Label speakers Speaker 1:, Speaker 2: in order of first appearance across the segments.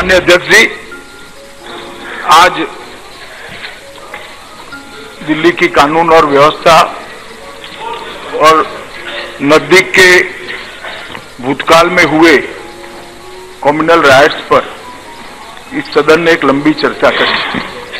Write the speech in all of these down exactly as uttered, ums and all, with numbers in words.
Speaker 1: माननीय अध्यक्ष जी, आज दिल्ली की कानून और व्यवस्था और नजदीक के भूतकाल में हुए कम्युनल राइट्स पर इस सदन ने एक लंबी चर्चा करी।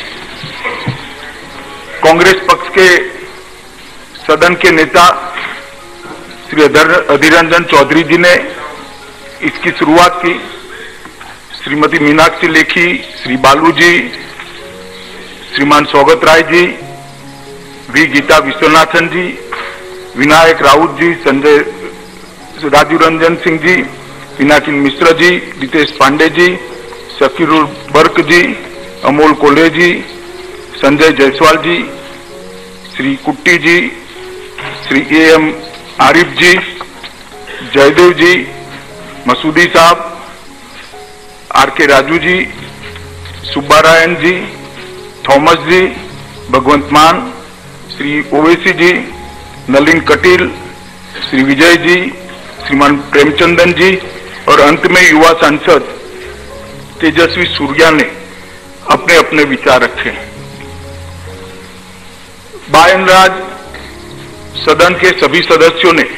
Speaker 1: कांग्रेस पक्ष के सदन के नेता श्री अधीर रंजन चौधरी जी ने इसकी शुरुआत की। Shrimati Meenakshi Lekhi, Shri Balu ji, Shriman Saugata Roy ji, V Geetha Vishwanathan ji, Vinayak Raut ji, Sanjay Raju Ranjan Singh ji, Pinakin Mishra ji, Ritesh Pandey ji, Shakirul Barq ji, Amol Kolhe ji, Sanjay Jaiswal ji, Shri Kutty ji, Shri A M Arif ji, Jaidev ji, Masoodi साहब, आर के राजू जी, सुब्बारायण जी, थॉमस जी, भगवंत मान, श्री ओवैसी जी, नलिन कटील, श्री विजय जी, श्रीमान प्रेमचंदन जी और अंत में युवा सांसद तेजस्वी सूर्या ने अपने अपने विचार रखे। बाय एंड लार्ज सदन के सभी सदस्यों ने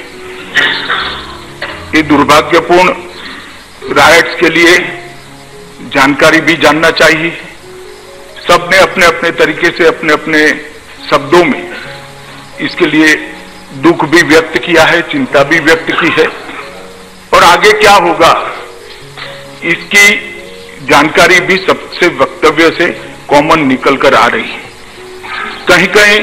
Speaker 1: ये दुर्भाग्यपूर्ण राइट्स के लिए जानकारी भी जानना चाहिए। सबने अपने अपने तरीके से अपने अपने शब्दों में इसके लिए दुख भी व्यक्त किया है, चिंता भी व्यक्त की है और आगे क्या होगा इसकी जानकारी भी सबसे वक्तव्य से कॉमन निकल कर आ रही है। कहीं कहीं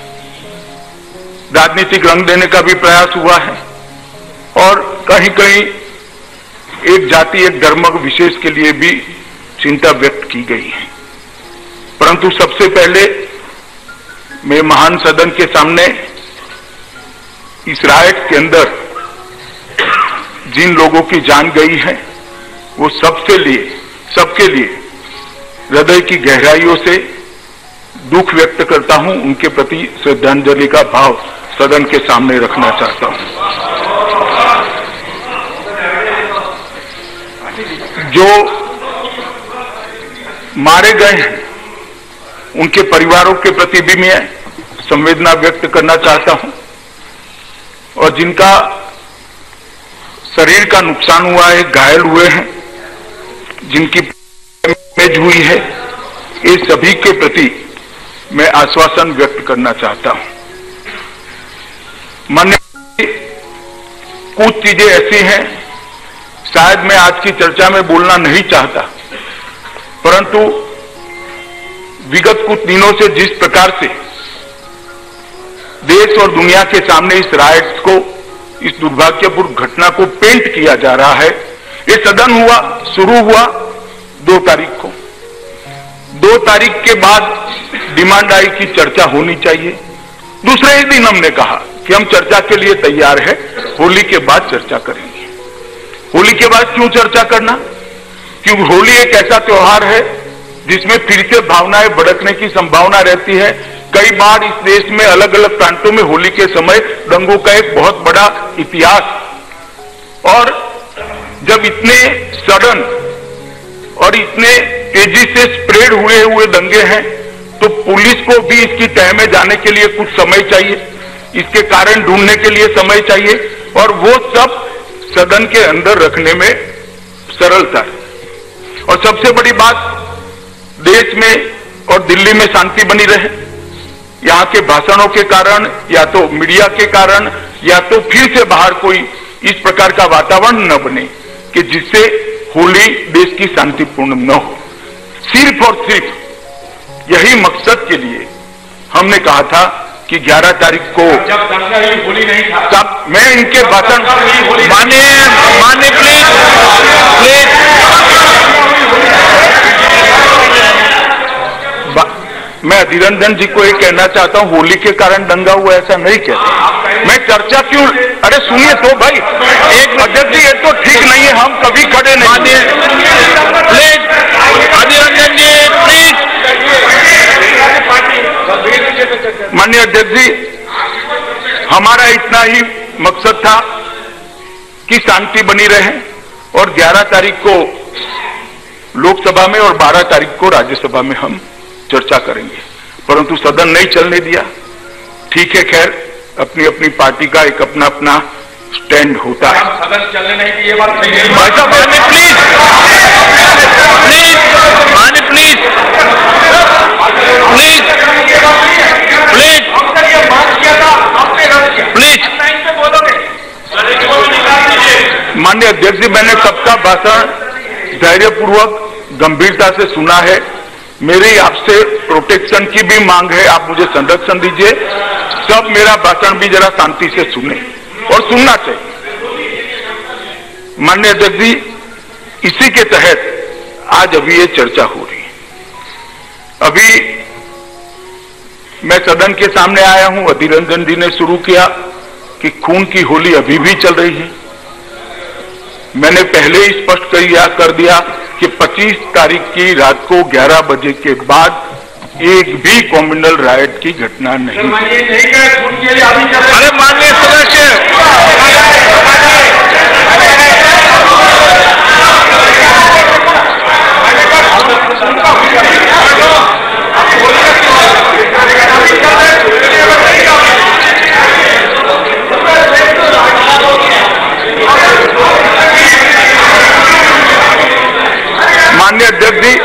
Speaker 1: राजनीतिक रंग देने का भी प्रयास हुआ है और कहीं कहीं एक जाति एक धर्म विशेष के लिए भी चिंता व्यक्त की गई है। परंतु सबसे पहले मैं महान सदन के सामने इस राइट के अंदर जिन लोगों की जान गई है वो सबसे लिए सबके लिए हृदय की गहराइयों से दुख व्यक्त करता हूं। उनके प्रति श्रद्धांजलि का भाव सदन के सामने रखना चाहता हूं। जो मारे गए हैं उनके परिवारों के प्रति भी मैं संवेदना व्यक्त करना चाहता हूं और जिनका शरीर का नुकसान हुआ है, घायल हुए हैं, जिनकी डैमेज हुई है, ये सभी के प्रति मैं आश्वासन व्यक्त करना चाहता हूं। माननीय कुछ चीजें ऐसी हैं शायद मैं आज की चर्चा में बोलना नहीं चाहता, परंतु विगत कुछ दिनों से जिस प्रकार से देश और दुनिया के सामने इस राइट्स को, इस दुर्भाग्यपूर्ण घटना को पेंट किया जा रहा है। ये सदन हुआ शुरू हुआ दो तारीख को। दो तारीख के बाद डिमांड आई कि चर्चा होनी चाहिए। दूसरे ही दिन हमने कहा कि हम चर्चा के लिए तैयार है, होली के बाद चर्चा करेंगे। होली के बाद क्यों चर्चा करना? क्योंकि होली एक ऐसा त्योहार है जिसमें फिर से भावनाएं भड़कने की संभावना रहती है। कई बार इस देश में अलग अलग प्रांतों में होली के समय दंगों का एक बहुत बड़ा इतिहास, और जब इतने सडन और इतने तेजी से स्प्रेड हुए हुए दंगे हैं तो पुलिस को भी इसकी तह में जाने के लिए कुछ समय चाहिए, इसके कारण ढूंढने के लिए समय चाहिए और वो सब सदन के अंदर रखने में सरलता है। और सबसे बड़ी बात, देश में और दिल्ली में शांति बनी रहे। यहां के भाषणों के कारण या तो मीडिया के कारण या तो फिर से बाहर कोई इस प्रकार का वातावरण न बने कि जिससे होली देश की शांतिपूर्ण न हो। सिर्फ और सिर्फ यही मकसद के लिए हमने कहा था कि ग्यारह तारीख को,
Speaker 2: जब दंगा ही होली नहीं था,
Speaker 1: तब मैं इनके भाषण
Speaker 2: माने माने प्लीज प्लीज
Speaker 1: मैं अधीर रंजन जी को ये कहना चाहता हूं, होली के कारण दंगा हुआ ऐसा नहीं कहता मैं। चर्चा क्यों? अरे सुनिए तो भाई, एक अध्यक्ष जी ये तो ठीक नहीं है, हम कभी खड़े नहीं।
Speaker 2: Please Adhir Ranjan ji please.
Speaker 1: माननीय अध्यक्ष जी, हमारा इतना ही मकसद था कि शांति बनी रहे और ग्यारह तारीख को लोकसभा में और बारह तारीख को राज्यसभा में हम चर्चा करेंगे, परंतु सदन नहीं चलने दिया। ठीक है, खैर अपनी अपनी पार्टी का एक अपना अपना स्टैंड होता है।
Speaker 2: सदन चलने नहीं की ये बात सही है।
Speaker 1: भाई साहब
Speaker 2: माने प्लीज प्लीज माने प्लीज प्लीज प्लीज प्लीज
Speaker 1: माननीय अध्यक्ष जी, मैंने सबका भाषण धैर्यपूर्वक गंभीरता से सुना है। मेरी आपसे प्रोटेक्शन की भी मांग है, आप मुझे संरक्षण दीजिए। सब मेरा भाषण भी जरा शांति से सुने और सुनना चाहिए। माननीय अध्यक्ष जी, इसी के तहत आज अभी ये चर्चा हो रही है। अभी मैं सदन के सामने आया हूं, अधीर रंजन जी ने शुरू किया कि खून की होली अभी भी चल रही है। मैंने पहले ही स्पष्ट किया कर दिया कि पच्चीस तारीख की रात को ग्यारह बजे के बाद एक भी कम्युनल राइट की घटना नहीं।
Speaker 2: अरे माननीय सदस्य,
Speaker 1: माननीय अध्यक्ष जी,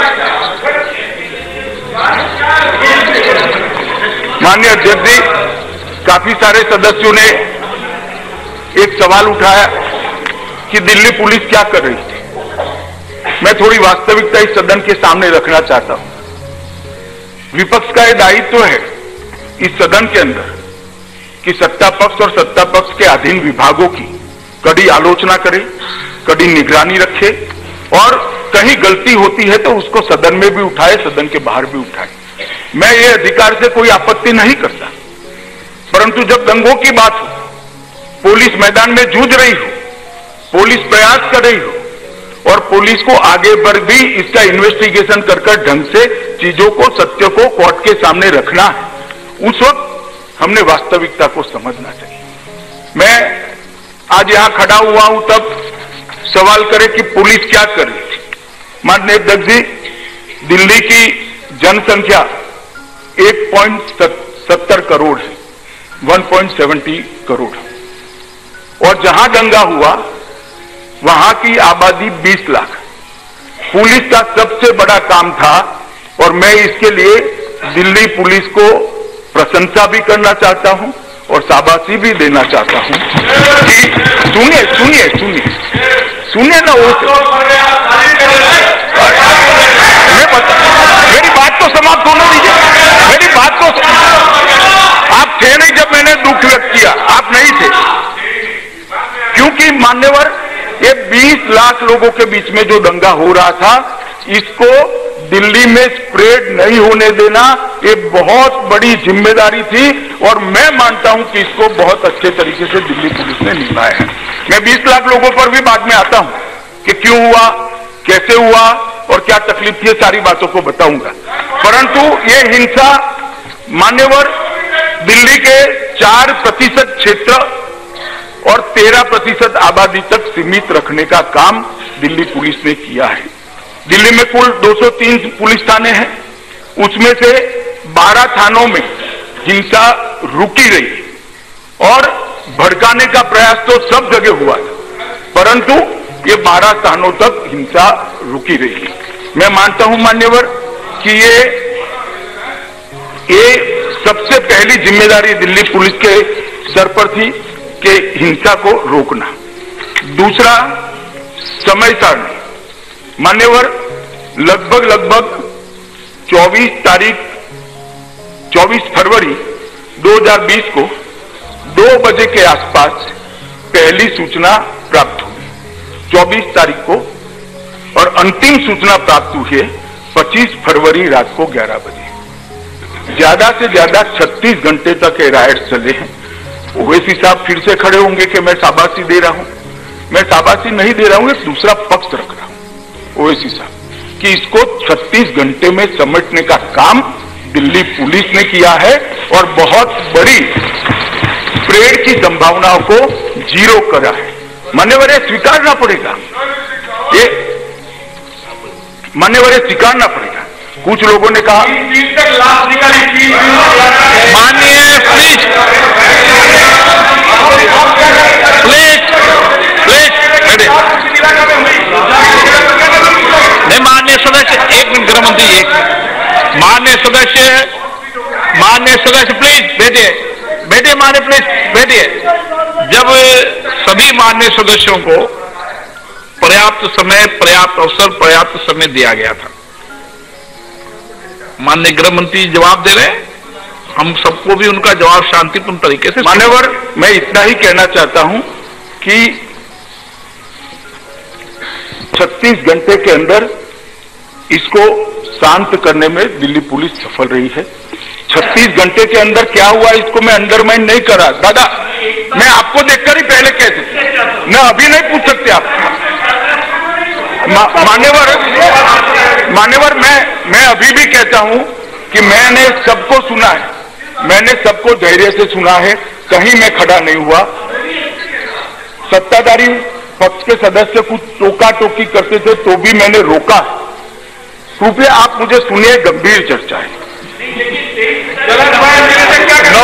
Speaker 1: माननीय अध्यक्ष जी, काफी सारे सदस्यों ने एक सवाल उठाया कि दिल्ली पुलिस क्या कर रही थी। मैं थोड़ी वास्तविकता इस सदन के सामने रखना चाहता हूं। विपक्ष का यह दायित्व है इस सदन के अंदर कि सत्ता पक्ष और सत्ता पक्ष के अधीन विभागों की कड़ी आलोचना करे, कड़ी निगरानी रखे और कहीं गलती होती है तो उसको सदन में भी उठाए, सदन के बाहर भी उठाए। मैं ये अधिकार से कोई आपत्ति नहीं करता, परंतु जब दंगों की बात हो, पुलिस मैदान में जूझ रही हो, पुलिस प्रयास कर रही हो और पुलिस को आगे बढ़ भी इसका इन्वेस्टिगेशन कर कर ढंग से चीजों को, सत्य को कोर्ट के सामने रखना है, उस वक्त हमने वास्तविकता को समझना चाहिए। मैं आज यहां खड़ा हुआ हूं तब सवाल करे कि पुलिस क्या कर रही थी। माननीय अध्यक्ष जी, दिल्ली की जनसंख्या एक पॉइंट सत्तर करोड़ है, एक पॉइंट सत्तर करोड़, और जहां दंगा हुआ वहां की आबादी बीस लाख। पुलिस का सबसे बड़ा काम था और मैं इसके लिए दिल्ली पुलिस को प्रशंसा भी करना चाहता हूं और शाबाशी भी देना चाहता हूं कि सुनिए सुनिए सुनिए सुनिए ना, वो मैं बता, मेरी बात तो समाप्त होने दीजिए, मेरी बात तो। आप थे नहीं जब मैंने दुख व्यक्त किया, आप नहीं थे, क्योंकि मान्यवर ये बीस लाख लोगों के बीच में जो दंगा हो रहा था, इसको दिल्ली में स्प्रेड नहीं होने देना ये बहुत बड़ी जिम्मेदारी थी और मैं मानता हूं कि इसको बहुत अच्छे तरीके से दिल्ली पुलिस ने निभाया है। मैं बीस लाख लोगों पर भी बाद में आता हूं कि क्यों हुआ, कैसे हुआ और क्या तकलीफ थी, सारी बातों को बताऊंगा। परंतु ये हिंसा मान्यवर दिल्ली के चार प्रतिशत क्षेत्र और तेरह प्रतिशत आबादी तक सीमित रखने का काम दिल्ली पुलिस ने किया है। दिल्ली में कुल दो सौ तीन पुलिस थाने हैं, उसमें से बारह थानों में हिंसा रुकी रही और भड़काने का प्रयास तो सब जगह हुआ था, परंतु ये बारह थानों तक हिंसा रुकी रही। मैं मानता हूं मान्यवर कि ये ये सबसे पहली जिम्मेदारी दिल्ली पुलिस के सर पर थी कि हिंसा को रोकना। दूसरा, समय सारणी। मान्यवर लगभग लगभग चौबीस तारीख चौबीस फरवरी दो हज़ार बीस को दो बजे के आसपास पहली सूचना प्राप्त हुई चौबीस तारीख को, और अंतिम सूचना प्राप्त हुई है पच्चीस फरवरी रात को ग्यारह बजे। ज्यादा से ज्यादा छत्तीस घंटे तक ये राइट्स चले हैं। ओवैसी साहब फिर से खड़े होंगे कि मैं शाबाशी दे रहा हूं। मैं शाबाशी नहीं दे रहा हूं, एक दूसरा पक्ष रख रहा हूं ओवैसी साहब कि इसको छत्तीस घंटे में समेटने का काम दिल्ली पुलिस ने किया है और बहुत बड़ी स्प्रेड की संभावनाओं को जीरो करा है। मान्यवर ये स्वीकारना पड़ेगा। ये मान्यवर ये स्वीकारना पड़ेगा। कुछ लोगों ने कहा
Speaker 2: माननीय प्लीज प्लीज प्लीज नहीं, माननीय सदस्य एक मिनट, गृह मंत्री एक माननीय सदस्य माननीय सदस्य प्लीज बैठिए बैठिए माननीय प्लीज बैठिए। जब सभी माननीय सदस्यों को पर्याप्त समय, पर्याप्त अवसर, पर्याप्त समय दिया गया था, माननीय गृह मंत्री जवाब दे रहे हैं, हम सबको भी उनका जवाब शांतिपूर्ण तरीके से।
Speaker 1: मान्यवर, मैं इतना ही कहना चाहता हूं कि छत्तीस घंटे के अंदर इसको शांत करने में दिल्ली पुलिस सफल रही है। छत्तीस घंटे के अंदर क्या हुआ इसको मैं अंडरमाइन नहीं कर रहा। दादा, मैं आपको देखकर ही पहले कह सकते, मैं अभी नहीं पूछ सकते आप। मा, मान्यवर मान्यवर मैं मैं अभी भी कहता हूं कि मैंने सबको सुना है, मैंने सबको धैर्य से सुना है, कहीं मैं खड़ा नहीं हुआ। सत्ताधारी पक्ष के सदस्य कुछ टोका टोकी करते थे तो भी मैंने रोका। कृपया आप मुझे सुनिए, गंभीर चर्चा है।
Speaker 2: नो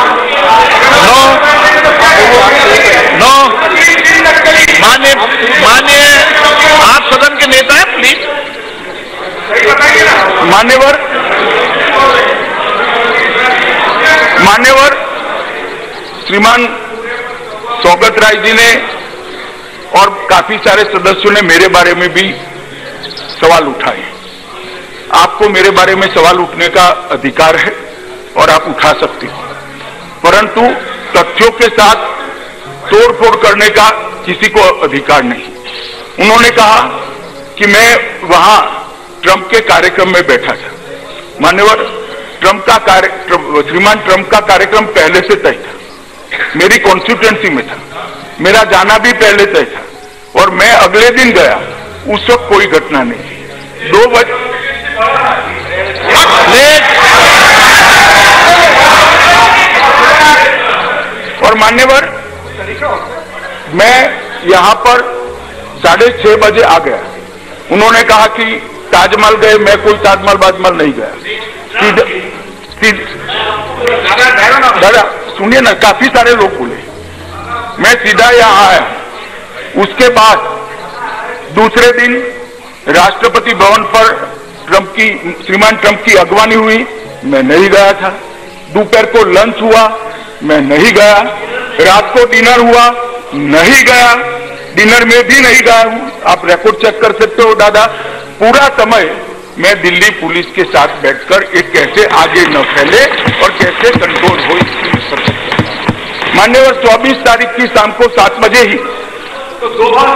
Speaker 2: नो नो मान्य मान्य आप सदन के नेता हैं, प्लीज।
Speaker 1: मान्यवर मान्यवर श्रीमान सौगत राय जी ने और काफी सारे सदस्यों ने मेरे बारे में भी सवाल उठाए। आपको मेरे बारे में सवाल उठने का अधिकार है और आप उठा सकते हो, परंतु तथ्यों के साथ तोड़फोड़ करने का किसी को अधिकार नहीं। उन्होंने कहा कि मैं वहां ट्रंप के कार्यक्रम में बैठा था। मान्यवर, ट्रंप का कार्य श्रीमान ट्रंप का कार्यक्रम पहले से तय था, मेरी कॉन्स्टिट्यूएंसी में था, मेरा जाना भी पहले तय था और मैं अगले दिन गया, उस वक्त कोई घटना नहीं थी। दो बजे और मान्यवर, मैं यहां पर साढ़े छह बजे आ गया। उन्होंने कहा कि ताजमहल गए, मैं कोई ताजमहल बाजमहल नहीं गया। सीधा सीधा दादा सुनिए ना, काफी सारे लोग बोले, मैं सीधा यहां आया। उसके बाद दूसरे दिन राष्ट्रपति भवन पर ट्रंप की श्रीमान ट्रंप की अगवानी हुई, मैं नहीं गया था। दोपहर को लंच हुआ, मैं नहीं गया। रात को डिनर हुआ, नहीं गया। डिनर में भी नहीं गया हूं, आप रिकॉर्ड चेक कर सकते हो दादा। पूरा समय मैं दिल्ली पुलिस के साथ बैठकर ये कैसे आगे न फैले और कैसे कंट्रोल हो इसकी कर सकते। मान्यवर, चौबीस तारीख की शाम को सात बजे ही तो दो बार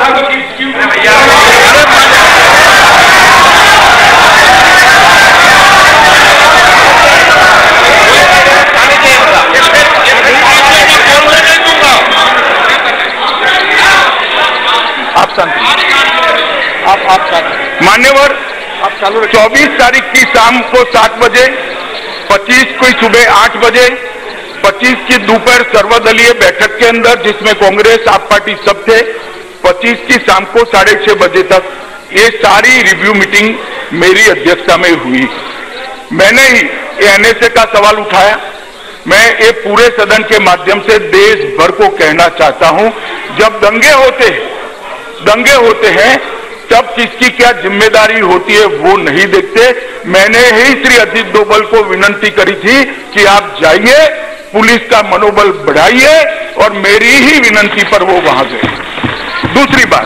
Speaker 1: आप शांति आप आप शांति मान्यवर, आप चालू। चौबीस तारीख की शाम को सात बजे, पच्चीस को सुबह आठ बजे, पच्चीस की दोपहर सर्वदलीय बैठक के अंदर जिसमें कांग्रेस आप पार्टी सब थे, पच्चीस की शाम को साढ़े छह बजे तक ये सारी रिव्यू मीटिंग मेरी अध्यक्षता में हुई। मैंने ही एनएसए का सवाल उठाया। मैं ये पूरे सदन के माध्यम से देश भर को कहना चाहता हूं, जब दंगे होते दंगे होते हैं तब किसकी क्या जिम्मेदारी होती है वो नहीं देखते। मैंने ही श्री अजीत डोभाल को विनती करी थी कि आप जाइए, पुलिस का मनोबल बढ़ाइए, और मेरी ही विनती पर वो वहां गए। दूसरी बात,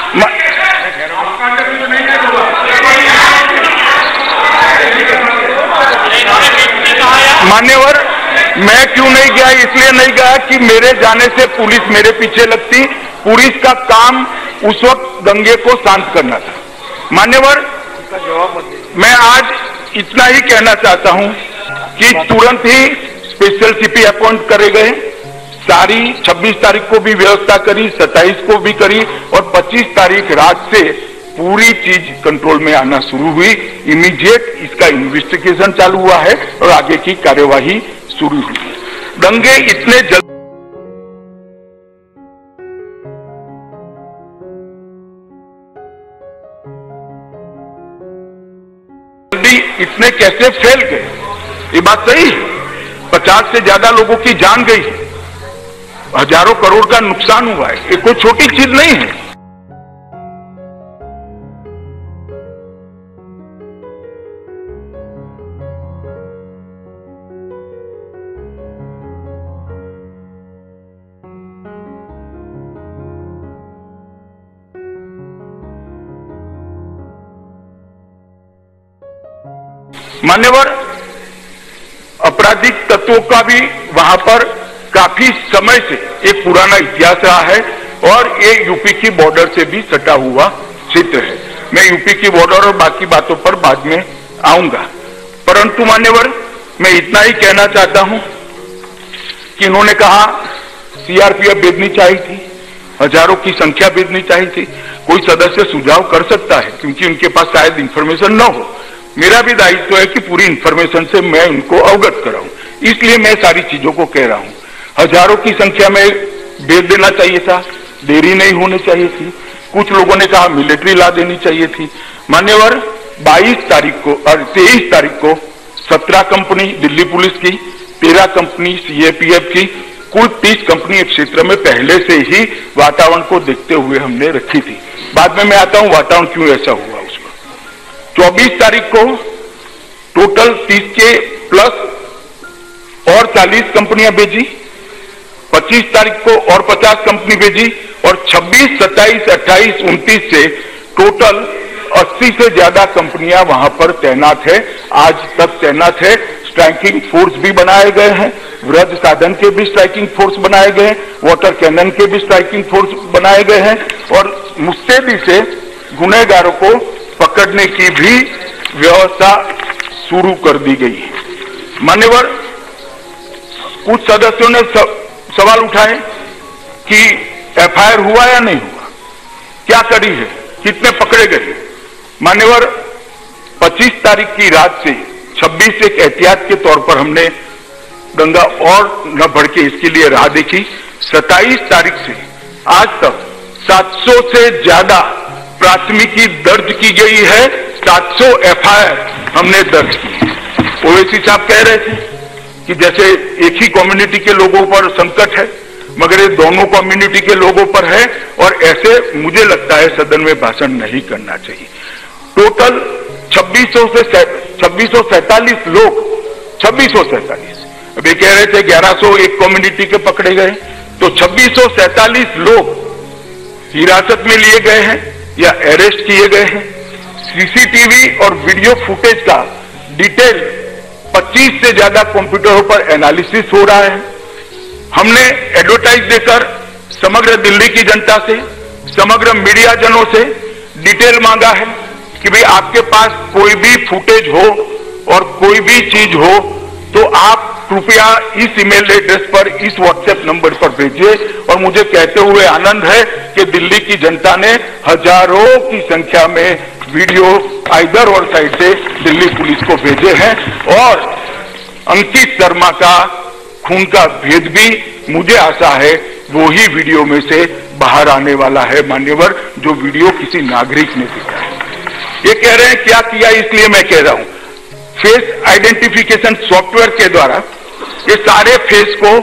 Speaker 1: मान्यवर, मैं क्यों नहीं गया? इसलिए नहीं गया कि मेरे जाने से पुलिस मेरे पीछे लगती। पुलिस का काम उस वक्त दंगे को शांत करना था। मान्यवर, मैं आज इतना ही कहना चाहता हूं कि तुरंत ही स्पेशल सीपी अपॉइंट करे गए। सारी छब्बीस तारीख को भी व्यवस्था करी, सत्ताईस को भी करी, और पच्चीस तारीख रात से पूरी चीज कंट्रोल में आना शुरू हुई। इमीडिएट इसका इन्वेस्टिगेशन चालू हुआ है और आगे की कार्यवाही शुरू हुई। दंगे इतने जल्द इतने कैसे फैल गए? ये बात सही है। पचास से ज्यादा लोगों की जान गई है, हजारों करोड़ का नुकसान हुआ है। ये कोई छोटी चीज नहीं है। मान्यवर, आपराधिक तत्वों का भी वहां पर काफी समय से एक पुराना इतिहास रहा है और ये यूपी की बॉर्डर से भी सटा हुआ क्षेत्र है। मैं यूपी की बॉर्डर और बाकी बातों पर बाद में आऊंगा, परंतु मान्यवर, मैं इतना ही कहना चाहता हूं कि इन्होंने कहा सीआरपीएफ भेजनी चाहिए थी, हजारों की संख्या भेजनी चाहिए थी। कोई सदस्य सुझाव कर सकता है, क्योंकि उनके पास शायद इंफॉर्मेशन न हो। मेरा भी दायित्व है कि पूरी इंफॉर्मेशन से मैं उनको अवगत कराऊं, इसलिए मैं सारी चीजों को कह रहा हूं। हजारों की संख्या में भेज देना चाहिए था, देरी नहीं होनी चाहिए थी। कुछ लोगों ने कहा मिलिट्री ला देनी चाहिए थी। मान्यवर, बाईस तारीख को और तेईस तारीख को सत्रह कंपनी दिल्ली पुलिस की, तेरह कंपनी सीएपीएफ की, कुल तीस कंपनी एक क्षेत्र में पहले से ही वातावरण को देखते हुए हमने रखी थी। बाद में मैं आता हूं वातावरण क्यों ऐसा हुआ उसमें। चौबीस तारीख को टोटल तीस के प्लस और चालीस कंपनियां भेजी, पच्चीस तारीख को और पचास कंपनी भेजी और छब्बीस, सत्ताईस, अट्ठाईस, उनतीस से टोटल अस्सी से ज्यादा कंपनियां वहां पर तैनात है, आज तक तैनात है। स्ट्राइकिंग फोर्स भी बनाए गए हैं, वृद्ध साधन के भी स्ट्राइकिंग फोर्स बनाए गए हैं, वाटर कैनन के भी स्ट्राइकिंग फोर्स बनाए गए हैं और मुस्तैदी से गुनहगारों को पकड़ने की भी व्यवस्था शुरू कर दी गई है। मान्यवर, कुछ सदस्यों ने सवाल उठाए कि एफआईआर हुआ या नहीं हुआ, क्या कड़ी है, कितने पकड़े गए। मान्यवर, पच्चीस तारीख की रात से छब्बीस एक एहतियात के तौर पर हमने दंगा और न भड़के इसके लिए राह देखी। सत्ताईस तारीख से आज तक सात सौ से ज्यादा प्राथमिकी दर्ज की गई है, सात सौ एफआईआर हमने दर्ज की। ओवैसी साहब कह रहे थे कि जैसे एक ही कम्युनिटी के लोगों पर संकट है, मगर ये दोनों कम्युनिटी के लोगों पर है और ऐसे मुझे लगता है सदन में भाषण नहीं करना चाहिए। टोटल छब्बीस सौ से छब्बीस सौ सैतालीस लोग, छब्बीस सौ सैतालीस, अब ये कह रहे थे ग्यारह सौ एक कम्युनिटी के पकड़े गए, तो छब्बीस सौ सैतालीस लोग हिरासत में लिए गए हैं या अरेस्ट किए गए हैं। सीसीटीवी और वीडियो फुटेज का डिटेल पच्चीस से ज्यादा कंप्यूटरों पर एनालिसिस हो रहा है। हमने एडवर्टाइज देकर समग्र दिल्ली की जनता से, समग्र मीडिया जनों से डिटेल मांगा है कि भाई आपके पास कोई भी फुटेज हो और कोई भी चीज हो तो आप कृपया इस ईमेल एड्रेस पर, इस व्हाट्सएप नंबर पर भेजिए। और मुझे कहते हुए आनंद है कि दिल्ली की जनता ने हजारों की संख्या में वीडियो आइदर और साइड से दिल्ली पुलिस को भेजे हैं और अंकित शर्मा का खून का भेद भी मुझे आशा है वो ही वीडियो में से बाहर आने वाला है मान्यवर, जो वीडियो किसी नागरिक ने देखा है। ये कह रहे हैं क्या किया, इसलिए मैं कह रहा हूं फेस आइडेंटिफिकेशन सॉफ्टवेयर के द्वारा ये सारे फेस को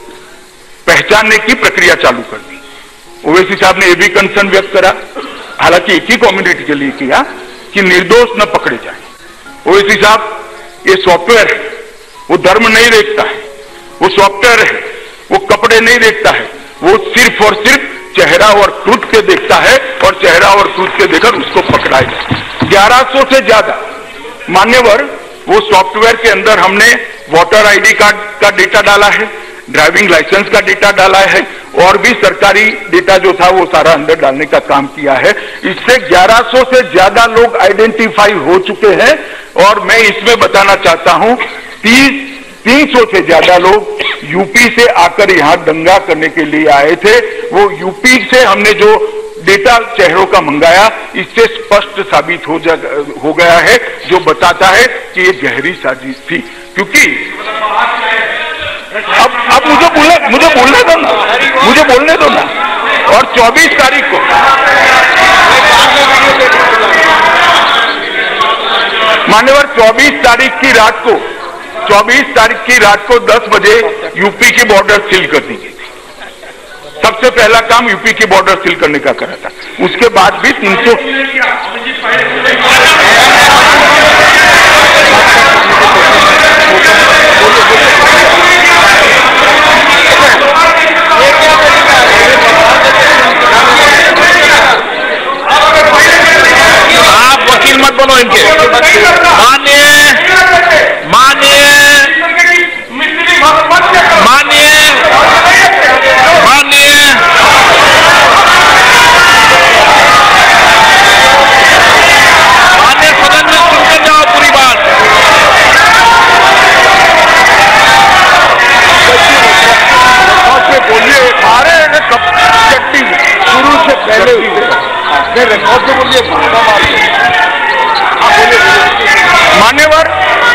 Speaker 1: पहचानने की प्रक्रिया चालू कर दी। ओवैसी साहब ने यह भी कंसर्न व्यक्त करा, हालांकि एक ही कम्युनिटी के लिए किया, कि निर्दोष न पकड़े जाए। ओवैसी साहब, ये सॉफ्टवेयर है, वो धर्म नहीं देखता है, वो सॉफ्टवेयर है, वो कपड़े नहीं देखता है, वो सिर्फ और सिर्फ चेहरा और ट्रूथ के देखता है और चेहरा और ट्रूथ के देखकर उसको पकड़ाएगा। ग्यारह सौ से ज्यादा मान्यवर वो सॉफ्टवेयर के अंदर हमने वोटर आईडी कार्ड का डेटा डाला है, ड्राइविंग लाइसेंस का डेटा डाला है और भी सरकारी डेटा जो था वो सारा अंदर डालने का काम किया है। इससे ग्यारह सौ से ज्यादा लोग आइडेंटिफाई हो चुके हैं और मैं इसमें बताना चाहता हूं तीस तीन सौ से ज्यादा लोग यूपी से आकर यहां दंगा करने के लिए आए थे। वो यूपी से हमने जो डेटा चेहरों का मंगाया, इससे स्पष्ट साबित हो जा हो गया है, जो बताता है कि ये गहरी साजिश थी। क्योंकि अब अब मुझे बोलने मुझे बोलने दो ना मुझे बोलने दो ना और चौबीस तारीख को मान्यवर चौबीस तारीख की रात को चौबीस तारीख की रात को दस बजे यूपी की बॉर्डर सील कर दी गई थी। सबसे पहला काम यूपी की बॉर्डर सील करने का करा था। उसके बाद भी तीन सौ
Speaker 2: आप वकील मत बनो इनके। माननीय माननीय माननीय माननीय माननीय सदन में सुनकर जाओ पूरी बात।
Speaker 1: बोलिए मारे चट्टी शुरू से पहले रिकॉर्ड से बोलिए मान्यवर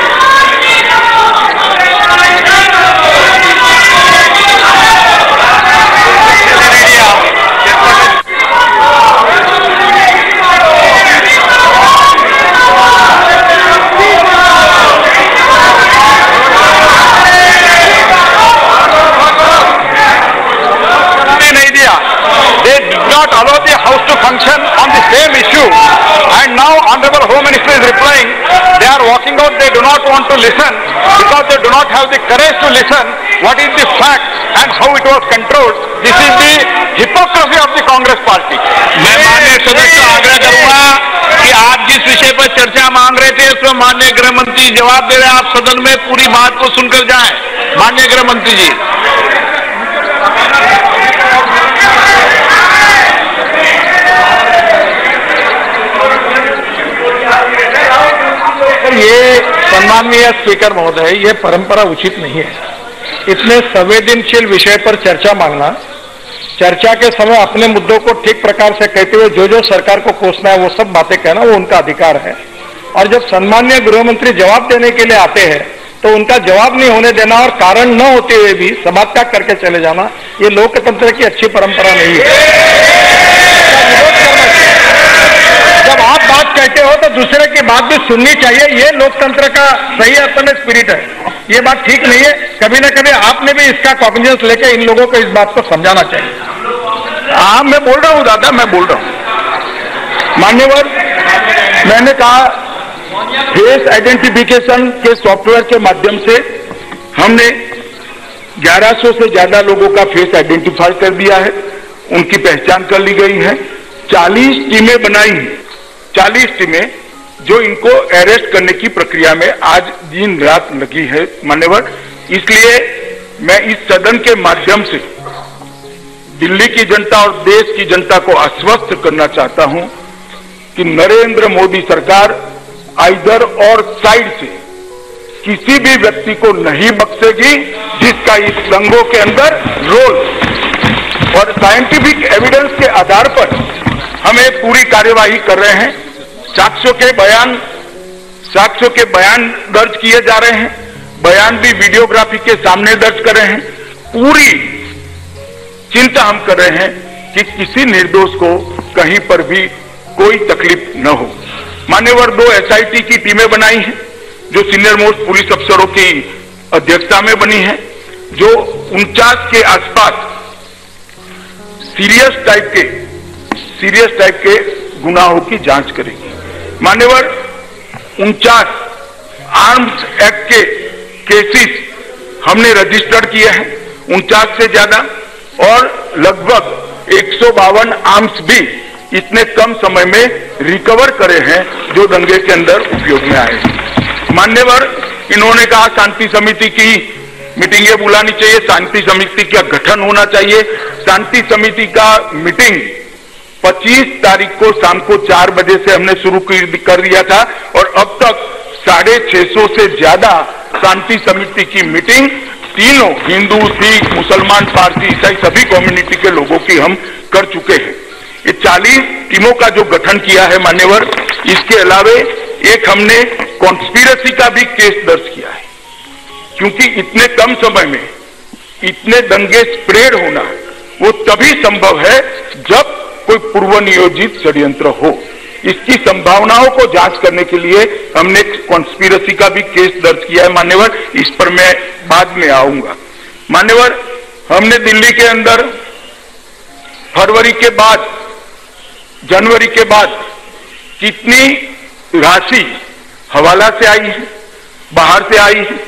Speaker 2: नहीं दिया। They did not allow the house to function on the same issue, and now Honorable Home Minister is replying. They are walking out. They do not want to listen because they do not have the courage to listen. What is the fact and how it was controlled? This is the hypocrisy of the Congress Party. मैं माननीय सदस्य से आग्रह करूंगा कि आप जिस विषय पर चर्चा मांग रहे थे उसमें माननीय गृह मंत्री जवाब दे रहे हैं। आप सदन में पूरी बात को सुनकर जाएं। माननीय गृह मंत्री जी।
Speaker 3: ये सम्माननीय स्पीकर महोदय, ये परंपरा उचित नहीं है। इतने संवेदनशील विषय पर चर्चा मांगना, चर्चा के समय अपने मुद्दों को ठीक प्रकार से कहते हुए जो जो सरकार को कोसना है वो सब बातें कहना वो उनका अधिकार है। और जब सम्माननीय गृह मंत्री जवाब देने के लिए आते हैं तो उनका जवाब नहीं होने देना और कारण न होते हुए भी समाप्त करके चले जाना, ये लोकतंत्र की अच्छी परंपरा नहीं है। जब आप बात कहते हो तो दूसरे की बात भी सुननी चाहिए, ये लोकतंत्र का सही अर्थ में स्पिरिट है। ये बात ठीक नहीं है। कभी ना कभी आपने भी इसका कॉग्निजेंस लेकर इन लोगों को इस बात को समझाना चाहिए।
Speaker 1: हाँ, मैं बोल रहा हूँ दादा, मैं बोल रहा हूँ। मान्यवर, मैंने कहा फेस आइडेंटिफिकेशन के सॉफ्टवेयर के माध्यम से हमने ग्यारह सौ से ज्यादा लोगों का फेस आइडेंटिफाई कर दिया है, उनकी पहचान कर ली गई है। चालीस टीमें बनाई हैं, चालीस टीमें जो इनको अरेस्ट करने की प्रक्रिया में आज दिन रात लगी है मान्यवर। इसलिए मैं इस सदन के माध्यम से दिल्ली की जनता और देश की जनता को आश्वस्त करना चाहता हूं कि नरेंद्र मोदी सरकार आइदर और साइड से किसी भी व्यक्ति को नहीं बख्शेगी जिसका इस दंगों के अंदर रोल, और साइंटिफिक एविडेंस के आधार पर हमें पूरी कार्यवाही कर रहे हैं। साक्ष्यों के बयान साक्ष्यों के बयान दर्ज किए जा रहे हैं, बयान भी वीडियोग्राफी के सामने दर्ज कर रहे हैं। पूरी चिंता हम कर रहे हैं कि किसी निर्दोष को कहीं पर भी कोई तकलीफ न हो। मान्यवर, दो एसआईटी की टीमें बनाई हैं जो सीनियर मोस्ट पुलिस अफसरों की अध्यक्षता में बनी है, जो उनचास के आसपास सीरियस टाइप के सीरियस टाइप के गुनाहों की जांच करेगी। मान्यवर, उनचास आर्म्स एक्ट के केसेस हमने रजिस्टर्ड किए हैं, उनचास से ज्यादा, और लगभग एक सौ बावन आर्म्स भी इतने कम समय में रिकवर करे हैं जो दंगे के अंदर उपयोग में आए। मान्यवर, इन्होंने कहा शांति समिति की मीटिंगें बुलानी चाहिए, शांति समिति का गठन होना चाहिए। शांति समिति का मीटिंग पच्चीस तारीख को शाम को चार बजे से हमने शुरू कर दिया था और अब तक साढ़े छह सौ से ज्यादा शांति समिति की मीटिंग तीनों हिंदू, सिख, मुसलमान, पारसी, ईसाई सभी कम्युनिटी के लोगों की हम कर चुके हैं। ये चालीस टीमों का जो गठन किया है मान्यवर, इसके अलावे एक हमने कॉन्स्पिरेसी का भी केस दर्ज किया है, क्योंकि इतने कम समय में इतने दंगे स्प्रेड होना वो तभी संभव है जब कोई पूर्व नियोजित षड्यंत्र हो। इसकी संभावनाओं को जांच करने के लिए हमने कॉन्स्पिरेसी का भी केस दर्ज किया है मान्यवर, इस पर मैं बाद में आऊंगा। मान्यवर, हमने दिल्ली के अंदर फरवरी के बाद, जनवरी के बाद कितनी राशि हवाला से आई है, बाहर से आई है,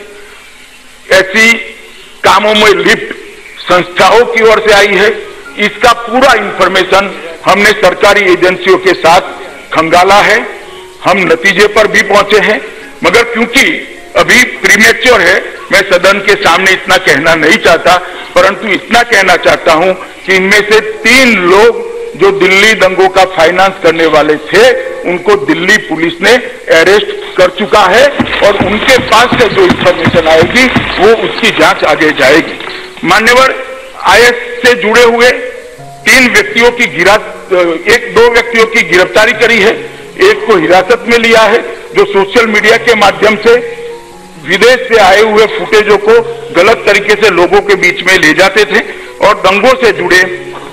Speaker 1: ऐसी कामों में लिप्त संस्थाओं की ओर से आई है, इसका पूरा इंफॉर्मेशन हमने सरकारी एजेंसियों के साथ खंगाला है। हम नतीजे पर भी पहुंचे हैं, मगर क्योंकि अभी प्रीमेच्योर है, मैं सदन के सामने इतना कहना नहीं चाहता, परंतु इतना कहना चाहता हूं कि इनमें से तीन लोग जो दिल्ली दंगों का फाइनेंस करने वाले थे, उनको दिल्ली पुलिस ने अरेस्ट कर चुका है और उनके पास से जो इंफॉर्मेशन आएगी वो उसकी जांच आगे जाएगी। मान्यवर, आईएस से जुड़े हुए तीन व्यक्तियों की गिरा एक दो व्यक्तियों की गिरफ्तारी करी है, एक को हिरासत में लिया है, जो सोशल मीडिया के माध्यम से विदेश से आए हुए फुटेजों को गलत तरीके से लोगों के बीच में ले जाते थे, और दंगों से जुड़े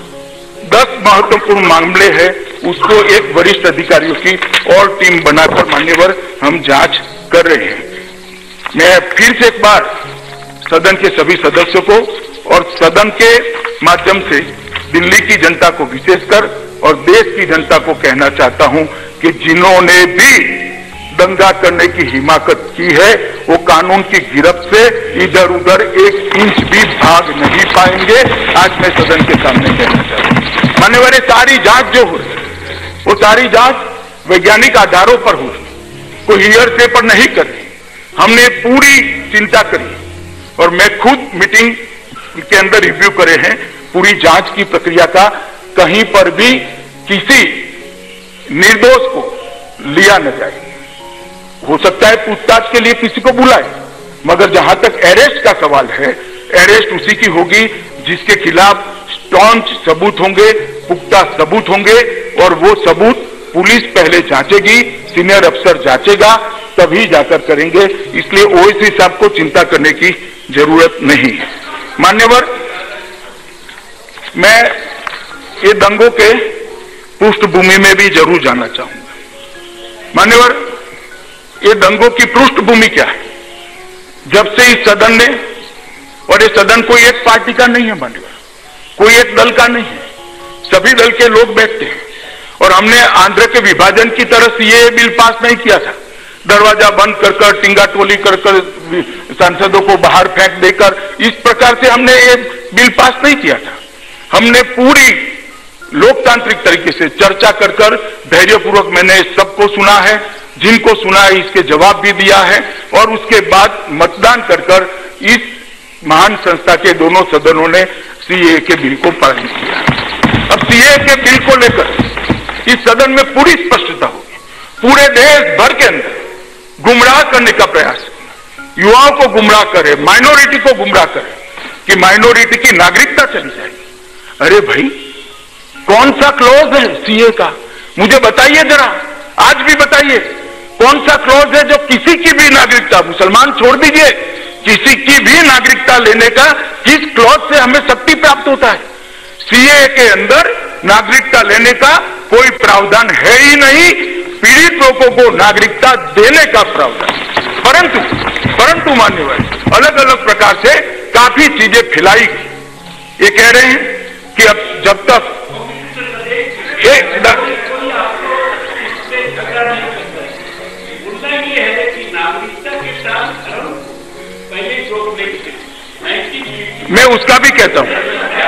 Speaker 1: दस महत्वपूर्ण मामले हैं, उसको एक वरिष्ठ अधिकारियों की और टीम बनाकर मान्यवर हम जांच कर रहे हैं। मैं फिर से एक बार सदन के सभी सदस्यों को और सदन के माध्यम से दिल्ली की जनता को विशेषकर और देश की जनता को कहना चाहता हूं कि जिन्होंने भी दंगा करने की हिमाकत की है, वो कानून की गिरफ्त से इधर उधर एक इंच भी भाग नहीं पाएंगे। आज मैं सदन के सामने कहना चाहता हूं मान्यवर, ये सारी जांच जो हुई वो सारी जांच वैज्ञानिक आधारों पर हुई, कोई हियर पेपर नहीं करी। हमने पूरी चिंता करी और मैं खुद मीटिंग के अंदर रिव्यू करे हैं पूरी जांच की प्रक्रिया का। कहीं पर भी किसी निर्दोष को लिया न जाए। हो सकता है पूछताछ के लिए किसी को बुलाए, मगर जहां तक अरेस्ट का सवाल है, अरेस्ट उसी की होगी जिसके खिलाफ स्ट्रॉन्ग सबूत होंगे, पुख्ता सबूत होंगे, और वो सबूत पुलिस पहले जांचेगी, सीनियर अफसर जांचेगा, तभी जाकर करेंगे। इसलिए ओएसी साहब को चिंता करने की जरूरत नहीं है। मान्यवर, मैं ये दंगों के पृष्ठभूमि में भी जरूर जानना चाहूंगा। मान्यवर, ये दंगों की पृष्ठभूमि क्या है? जब से इस सदन ने, और ये सदन कोई एक पार्टी का नहीं है मान्यवर, कोई एक दल का नहीं है, सभी दल के लोग बैठते हैं, और हमने आंध्र के विभाजन की तरह सीएए बिल पास नहीं किया था। दरवाजा बंद कर कर, टिंगा टोली कर कर, सांसदों को बाहर फेंक देकर, इस प्रकार से हमने ये बिल पास नहीं किया था। हमने पूरी लोकतांत्रिक तरीके से चर्चा कर कर धैर्यपूर्वक मैंने सबको सुना है, जिनको सुना है इसके जवाब भी दिया है, और उसके बाद मतदान कर कर इस महान संस्था के दोनों सदनों ने सीए के बिल को पारित किया। अब सीए के बिल को लेकर इस सदन में पूरी स्पष्टता होगी। पूरे देश भर के अंदर गुमराह करने का प्रयास, युवाओं को गुमराह करे, माइनॉरिटी को गुमराह करे कि माइनॉरिटी की नागरिकता चली जाएगी। अरे भाई, कौन सा क्लॉज है सीए का? मुझे बताइए जरा, आज भी बताइए, कौन सा क्लॉज है जो किसी की भी नागरिकता, मुसलमान छोड़ दीजिए, किसी की भी नागरिकता लेने का किस क्लॉज से हमें शक्ति प्राप्त होता है? सीए के अंदर नागरिकता लेने का कोई प्रावधान है ही नहीं, पीड़ित लोगों को नागरिकता देने का प्रावधान। परंतु परंतु मान्यवर, अलग अलग प्रकार से काफी चीजें फैलाई गई। ये कह रहे हैं कि अब जब तक एक मैं उसका भी कहता हूं,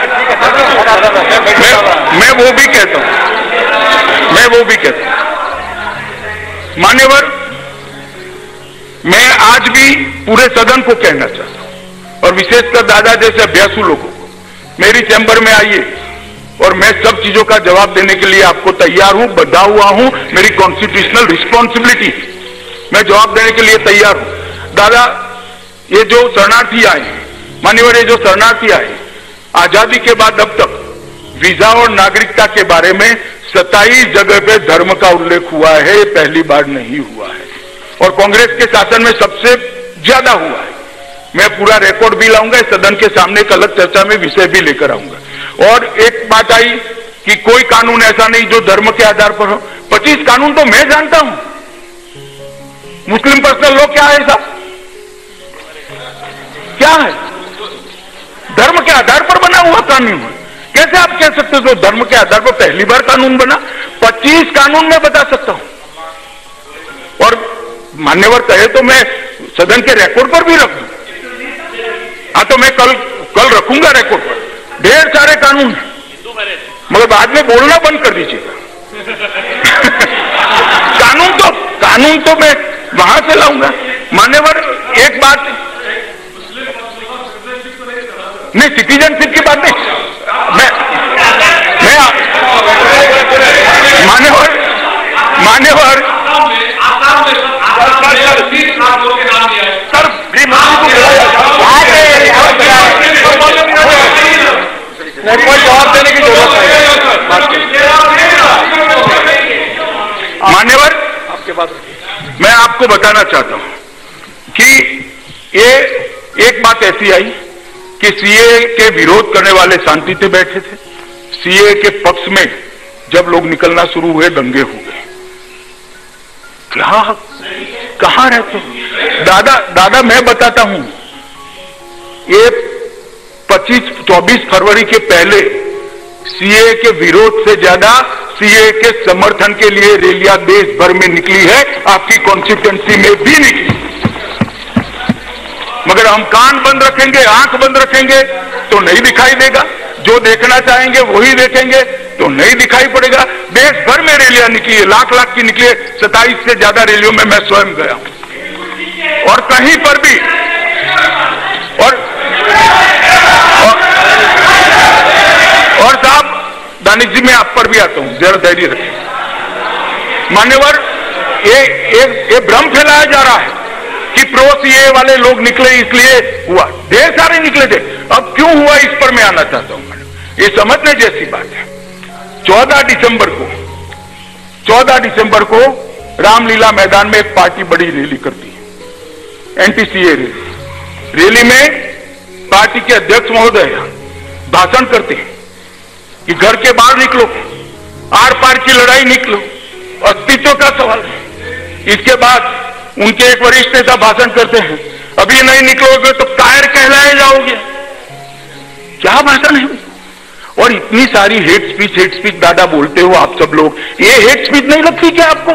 Speaker 1: मैं, मैं वो भी कहता हूं मैं वो भी कहता हूं मान्यवर, मैं आज भी पूरे सदन को कहना चाहता हूं, और विशेषकर दादा जैसे अभ्यासु लोगों को, मेरी चैम्बर में आइए और मैं सब चीजों का जवाब देने के लिए आपको तैयार हूं, बंधा हुआ हूं, मेरी कॉन्स्टिट्यूशनल रिस्पॉन्सिबिलिटी, मैं जवाब देने के लिए तैयार हूं। दादा, ये जो शरणार्थी आए, मान्यवर, ये जो शरणार्थी आए, आजादी के बाद अब तक वीजा और नागरिकता के बारे में सत्ताईस जगह पे धर्म का उल्लेख हुआ है, ये पहली बार नहीं हुआ है, और कांग्रेस के शासन में सबसे ज्यादा हुआ है। मैं पूरा रिकॉर्ड भी लाऊंगा, इस सदन के सामने एक अलग चर्चा में विषय भी लेकर आऊंगा। और एक बात आई कि कोई कानून ऐसा नहीं जो धर्म के आधार पर हो, पर पच्चीस कानून तो मैं जानता हूं। मुस्लिम पर्सनल लॉ क्या है साहब? क्या है? धर्म के आधार पर बना हुआ कानून है। कैसे आप कह सकते हो धर्म के आधार पर पहली बार कानून बना? पच्चीस कानून मैं बता सकता हूं, और मान्यवर कहे तो मैं सदन के रिकॉर्ड पर भी रख दूं। हाँ, तो मैं कल कल रखूंगा रिकॉर्ड पर, ढेर सारे कानून, मगर बाद में बोलना बंद कर दीजिएगा। कानून तो कानून तो मैं वहां से लाऊंगा। मान्यवर एक बात नहीं, सिटीजनशिप की बात नहीं, मैं मैं मान्यवर मान्यवर सर कोई जवाब देने की जरूरत नहीं। मान्यवर आपके बात, मैं आपको बताना चाहता हूं कि ये एक बात ऐसी आई कि सीए के विरोध करने वाले शांति से बैठे थे, सीए के पक्ष में जब लोग निकलना शुरू हुए दंगे हो गए। क्या कहां रहते हो दादा? दादा मैं बताता हूं, ये पच्चीस चौबीस फरवरी के पहले सीए के विरोध से ज्यादा सीए के समर्थन के लिए रैलियां देश भर में निकली है, आपकी कॉन्स्टिट्यूएंसी में भी निकली। मगर हम कान बंद रखेंगे, आंख बंद रखेंगे तो नहीं दिखाई देगा। जो देखना चाहेंगे वही देखेंगे तो नहीं दिखाई पड़ेगा। देश भर में रैलियां निकली है, लाख लाख की निकली है। सत्ताईस से ज्यादा रैलियों में मैं स्वयं गया हूं, और कहीं पर भी और और, और साहब दानिश जी, मैं आप पर भी आता हूं, जरा धैर्य रखें। मान्यवर, ये एक भ्रम फैलाया जा रहा है कि प्रो सीए वाले लोग निकले इसलिए हुआ, ढेर सारे निकले थे। अब क्यों हुआ इस पर मैं आना चाहता हूं। ये समझने जैसी बात है। चौदह दिसंबर को चौदह दिसंबर को रामलीला मैदान में एक पार्टी बड़ी रैली करती है, एंटी सीए रैली। रैली में पार्टी के अध्यक्ष महोदय भाषण करते हैं कि घर के बाहर निकलो, आर पार की लड़ाई निकलो, अस्तित्व का सवाल है। इसके बाद उनके एक वरिष्ठ नेता भाषण करते हैं, अभी नहीं निकलोगे तो कायर कहलाए जाओगे। क्या भाषण है? और इतनी सारी हेट स्पीच हेट स्पीच दादा बोलते हो आप सब लोग, ये हेट स्पीच नहीं लगती क्या आपको?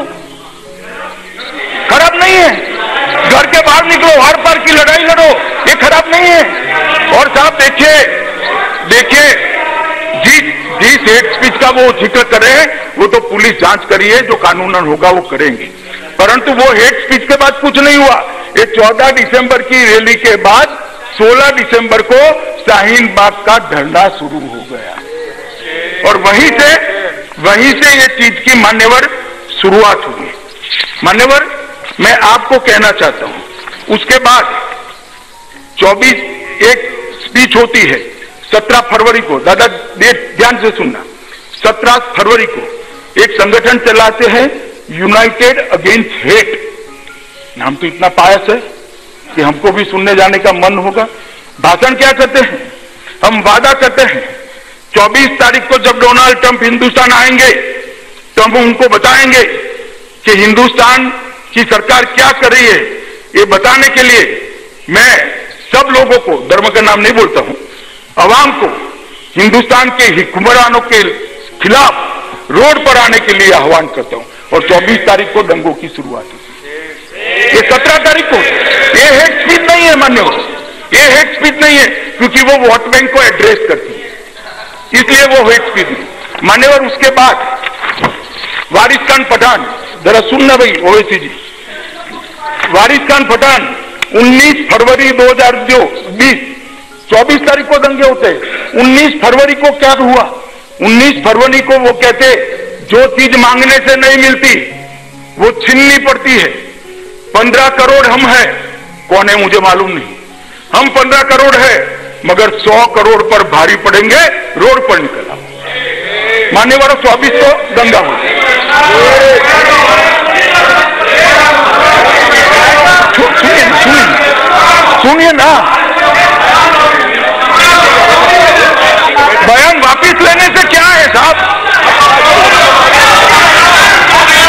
Speaker 1: खराब नहीं है? घर के बाहर निकलो, हर पार की लड़ाई लड़ो, ये खराब नहीं है? और साहब देखिए देखिए जिस जिस हेट स्पीच का वो जिक्र कर रहे हैं वो तो पुलिस जांच करी है, जो कानूनन होगा वो करेंगे। परंतु वो हेट स्पीच के बाद कुछ नहीं हुआ। ये चौदह दिसंबर की रैली के बाद सोलह दिसंबर को शाहीन बाग का धरना शुरू हो गया, और वहीं से वहीं से ये चीज की मान्यवर शुरुआत हुई। मान्यवर, मैं आपको कहना चाहता हूं, उसके बाद चौबीस एक स्पीच होती है सत्रह फरवरी को। दादा ध्यान से सुनना, सत्रह फरवरी को एक संगठन चलाते हैं यूनाइटेड अगेंस्ट हेट। नाम तो इतना पायस है कि हमको भी सुनने जाने का मन होगा। भाषण क्या करते हैं? हम वादा करते हैं चौबीस तारीख को जब डोनाल्ड ट्रंप हिंदुस्तान आएंगे तो हम उनको बताएंगे कि हिंदुस्तान की सरकार क्या कर रही है। ये बताने के लिए मैं सब लोगों को, धर्म का नाम नहीं बोलता हूं, अवाम को हिंदुस्तान के हुक्मरानों के खिलाफ रोड पर आने के लिए आह्वान करता हूं। और चौबीस तारीख को दंगों की शुरुआत है। ये सत्रह तारीख को ये हेट स्पीच नहीं है मान्यवर, ये हेट स्पीच नहीं है, क्योंकि वो वोट बैंक को एड्रेस करती है, इसलिए वो हेट स्पीच नहीं मान्यवर। उसके बाद वारिस खान पठान, जरा सुनना भाई ओवैसी जी, वारिस खान पठान उन्नीस फरवरी दो हजार बीस, चौबीस तारीख को दंगे होते हैं। उन्नीस फरवरी को क्या हुआ? उन्नीस फरवरी को वो कहते जो चीज मांगने से नहीं मिलती वो छीननी पड़ती है। पंद्रह करोड़ हम हैं, कौन है मुझे मालूम नहीं, हम पंद्रह करोड़ है मगर सौ करोड़ पर भारी पड़ेंगे, रोड पर निकला। मान्यवर, चौबीस को दंगा हो, सुनिए सुनिए सुनिए ना, बयान वापिस लेने से क्या है साहब?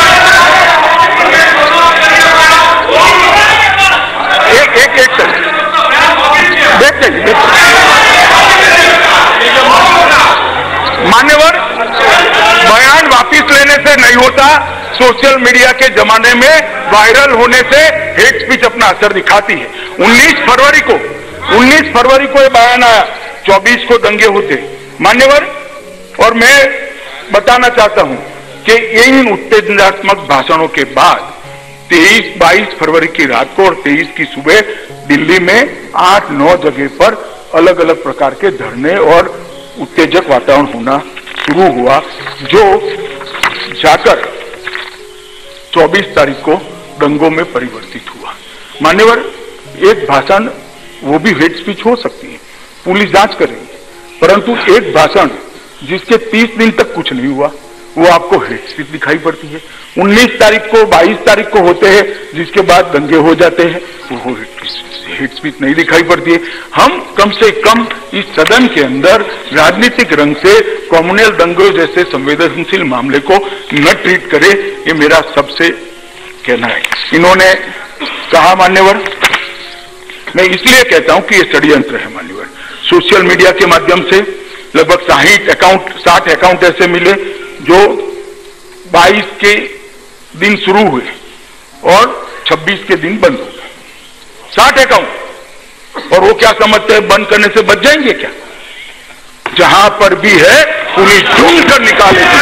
Speaker 1: सोशल मीडिया के जमाने में वायरल होने से हेट स्पीच अपना असर दिखाती है। उन्नीस फरवरी को उन्नीस फरवरी को यह बयान आया, चौबीस को दंगे होते मान्यवर, और मैं बताना चाहता हूं कि इन उत्तेजनात्मक भाषणों के बाद तेईस बाईस फरवरी की रात को और तेईस की सुबह दिल्ली में आठ नौ जगह पर अलग अलग प्रकार के धरने और उत्तेजक वातावरण होना शुरू हुआ, जो जाकर चौबीस तारीख को दंगों में परिवर्तित हुआ। मान्यवर, एक भाषण वो भी हेट स्पीच हो सकती है, पुलिस जांच करेगी, परंतु एक भाषण जिसके तीस दिन तक कुछ नहीं हुआ वो आपको हेट स्पीच दिखाई पड़ती है। उन्नीस तारीख को बाईस तारीख को होते हैं जिसके बाद दंगे हो जाते हैं, वो हेट स्पीच नहीं दिखाई पड़ती है। हम कम से कम इस सदन के अंदर राजनीतिक रंग से कम्युनल दंगों जैसे संवेदनशील मामले को न ट्रीट करें, ये मेरा सबसे कहना है। इन्होंने कहा मान्यवर, मैं इसलिए कहता हूं कि ये षड्यंत्र है मान्यवर। सोशल मीडिया के माध्यम से लगभग साठ अकाउंट साठ अकाउंट ऐसे मिले जो बाईस के दिन शुरू हुए और छब्बीस के दिन बंद हो गए। साठ अकाउंट, और वो क्या समझते हैं बंद करने से बच जाएंगे क्या? जहां पर भी है पुलिस ढूंढ कर निकालेगी,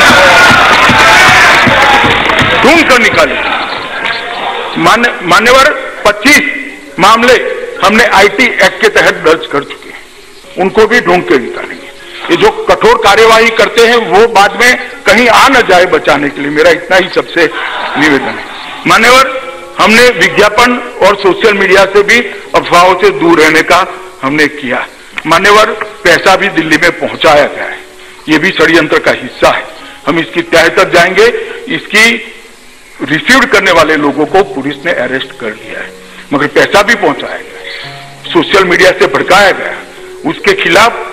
Speaker 1: ढूंढ कर निकालेगी। मान्य मान्यवर, पच्चीस मामले हमने आईटी एक्ट के तहत दर्ज कर चुके हैं, उनको भी ढूंढ के निकालेंगे। ये जो कठोर कार्यवाही करते हैं वो बाद में कहीं आ न जाए बचाने के लिए, मेरा इतना ही सबसे निवेदन है। मान्यवर, हमने विज्ञापन और सोशल मीडिया से भी अफवाहों से दूर रहने का हमने किया। मान्यवर, पैसा भी दिल्ली में पहुंचाया गया है, ये भी षड्यंत्र का हिस्सा है। हम इसकी तह तक जाएंगे। इसकी रिसीव करने वाले लोगों को पुलिस ने अरेस्ट कर लिया है, मगर पैसा भी पहुंचाया गया, सोशल मीडिया से भड़काया गया। उसके खिलाफ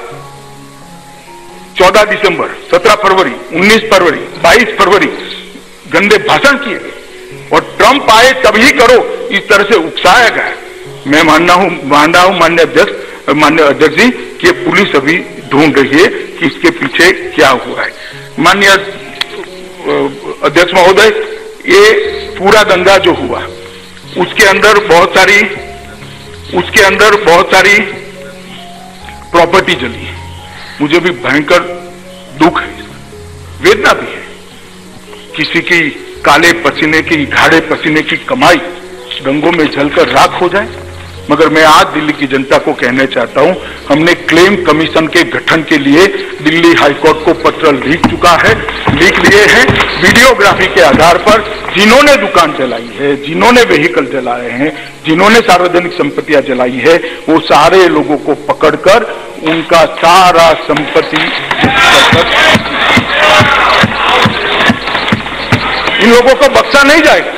Speaker 1: चौदह दिसंबर, सत्रह फरवरी, उन्नीस फरवरी, बाईस फरवरी गंदे भाषण किए गए और ट्रंप आए तभी करो इस तरह से उकसाया गया। मैं मानना हूं मान रहा हूं माननीय अध्यक्ष माननीय अध्यक्ष जी कि पुलिस अभी ढूंढ रही है कि इसके पीछे क्या हुआ है। माननीय अध्यक्ष महोदय, ये पूरा दंगा जो हुआ उसके अंदर बहुत सारी उसके अंदर बहुत सारी प्रॉपर्टी जली है। मुझे भी भयंकर दुख है, वेदना भी है। किसी की काले पसीने की गाढ़े पसीने की कमाई दंगों में जलकर राख हो जाए। मगर मैं आज दिल्ली की जनता को कहना चाहता हूं, हमने क्लेम कमीशन के गठन के लिए दिल्ली हाईकोर्ट को पत्र लिख चुका है लिख लिए हैं। वीडियोग्राफी के आधार पर जिन्होंने दुकान जलाई है, जिन्होंने व्हीकल जलाए हैं, जिन्होंने सार्वजनिक संपत्तियां जलाई है, वो सारे लोगों को पकड़कर उनका सारा संपत्ति इन लोगों को बख्शा नहीं जाएगा।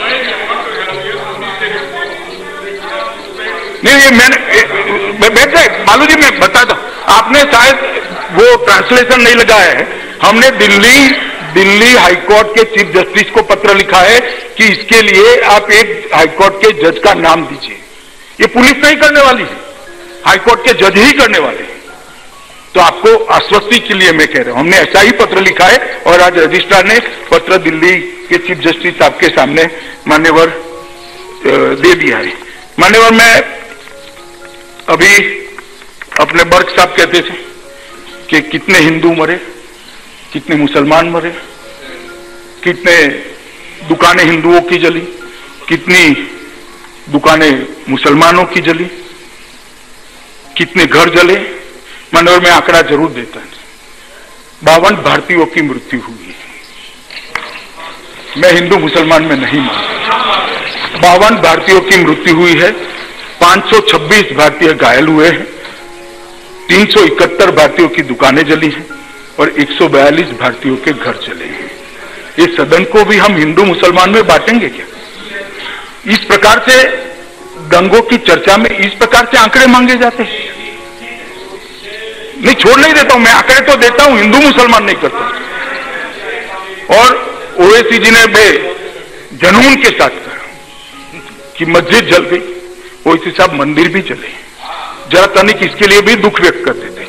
Speaker 1: नहीं, ये मैंने बैठ जाए मालू जी, मैं बताता हूं, आपने शायद वो ट्रांसलेशन नहीं लगाया है। हमने दिल्ली दिल्ली हाईकोर्ट के चीफ जस्टिस को पत्र लिखा है कि इसके लिए आप एक हाईकोर्ट के जज का नाम दीजिए। ये पुलिस नहीं करने वाली है, हाईकोर्ट के जज ही करने वाले हैं। तो आपको आश्वस्ति के लिए मैं कह रहा हूं, हमने ऐसा ही पत्र लिखा है और आज रजिस्ट्रार ने पत्र दिल्ली के चीफ जस्टिस आपके सामने मान्यवर दे दिया है। मान्यवर, मैं अभी अपने बर्क साहब कहते थे कि कितने हिंदू मरे, कितने मुसलमान मरे, कितने दुकानें हिंदुओं की जली, कितनी दुकानें मुसलमानों की जली, कितने घर जले। मनोर में आंकड़ा जरूर देता है, बावन भारतीयों की मृत्यु हुई है। मैं हिंदू मुसलमान में नहीं मानता। बावन भारतीयों की मृत्यु हुई है, पांच सौ छब्बीस भारतीय घायल हुए हैं, तीन सौ इकहत्तर भारतीयों की दुकानें जली हैं और एक सौ बयालीस भारतीयों के घर जले हैं। इस सदन को भी हम हिंदू मुसलमान में बांटेंगे क्या? इस प्रकार से दंगों की चर्चा में इस प्रकार से आंकड़े मांगे जाते हैं? नहीं, छोड़ नहीं देता हूं मैं, आंकड़े तो देता हूं, हिंदू मुसलमान नहीं करता। और ओवैसी जी ने बे जनून के साथ कहा कि मस्जिद जल गई, ओवैसी साहब मंदिर भी जले। जरा तनिक इसके लिए भी दुख व्यक्त करते थे।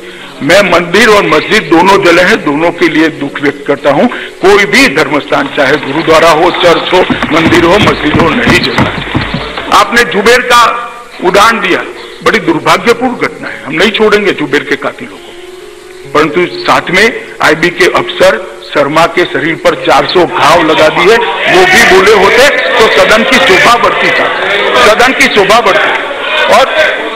Speaker 1: मैं मंदिर और मस्जिद दोनों जले हैं, दोनों के लिए दुख व्यक्त करता हूं। कोई भी धर्म स्थान, चाहे गुरुद्वारा हो, चर्च हो, मंदिर हो, मस्जिद हो, नहीं जलना चाहिए। आपने जुबेर का उदाहरण दिया, बड़ी दुर्भाग्यपूर्ण घटना है। हम नहीं छोड़ेंगे जुबेर के कातिलों को, परंतु साथ में आईबी के अफसर शर्मा के शरीर पर चार सौ घाव लगा दिए, वो भी बोले होते तो सदन की शोभा बढ़ती था, सदन की शोभा बढ़ती। और